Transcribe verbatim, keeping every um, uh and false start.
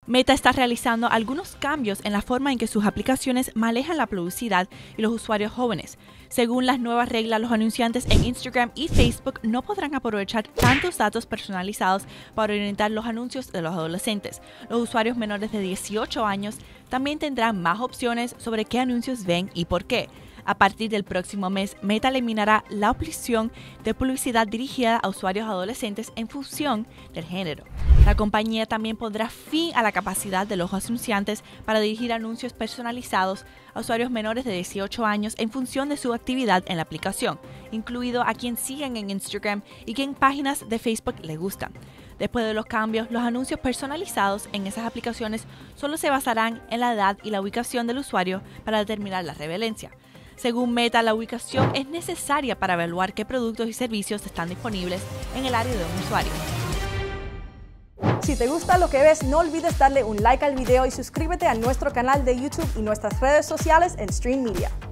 Meta está realizando algunos cambios en la forma en que sus aplicaciones manejan la publicidad y los usuarios jóvenes. Según las nuevas reglas, los anunciantes en Instagram y Facebook no podrán aprovechar tantos datos personalizados para orientar los anuncios de los adolescentes. Los usuarios menores de dieciocho años también tendrán más opciones sobre qué anuncios ven y por qué. A partir del próximo mes, Meta eliminará la opción de publicidad dirigida a usuarios adolescentes en función del género. La compañía también pondrá fin a la capacidad de los anunciantes para dirigir anuncios personalizados a usuarios menores de dieciocho años en función de su actividad en la aplicación, incluido a quien siguen en Instagram y que en páginas de Facebook les gustan. Después de los cambios, los anuncios personalizados en esas aplicaciones solo se basarán en la edad y la ubicación del usuario para determinar la relevancia. Según Meta, la ubicación es necesaria para evaluar qué productos y servicios están disponibles en el área de un usuario. Si te gusta lo que ves, no olvides darle un like al video y suscríbete a nuestro canal de YouTube y nuestras redes sociales en Stream Media.